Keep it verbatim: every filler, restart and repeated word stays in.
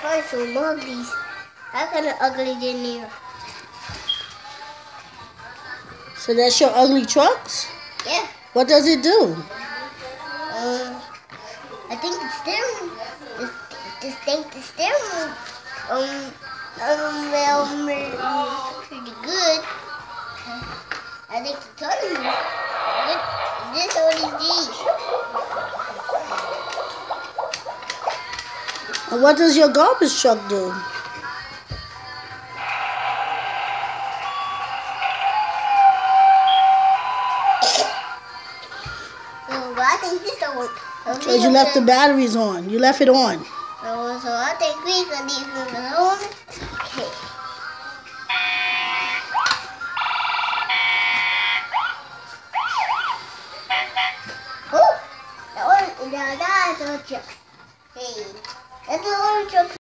find some uglies. How kind of uglies in there? So that's your ugly trucks? Yeah. What does it do? Um, I think the steering, the, the, think the steering, um, um, well, um, pretty good. I think the totally good. This only these. And what does your garbage truck do? So I think this one. Because you left the batteries on. You left it on. So, so I think we can leave them alone. Okay. Oh, that one, that, that's a truck. Hey, that's a little truck.